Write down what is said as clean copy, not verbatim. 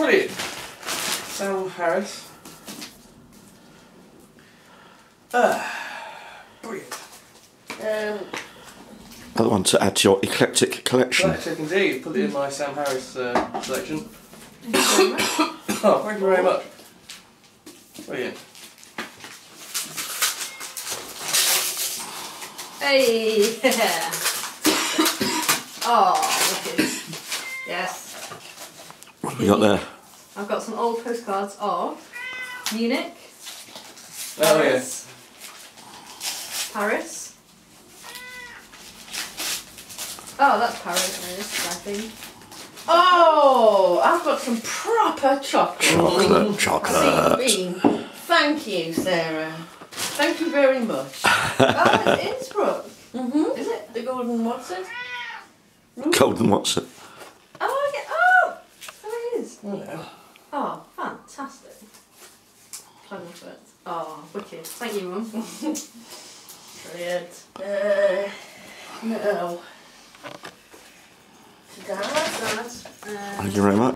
Brilliant. Sam Harris. Brilliant. Another one to add to your eclectic collection. Eclectic indeed. Put it in my Sam Harris collection. Thank you very much. Oh, thank you very much. Brilliant. Hey! Yeah. Oh, wicked. Yes. What have we got there? I've got some old postcards of Munich. Oh yes. Paris. Oh, that's Paris, I think. Oh, I've got some proper chocolate. Chocolate. Bean. Thank you, Sarah. Thank you very much. Oh, it's Innsbruck. Is it? The golden what's it? Golden what's it? Oh, yeah. Oh, there it is. Yeah. Oh, fantastic. Plug for it. Oh, wicked. Thank you, Mum. Brilliant. No. That. Thank you very much.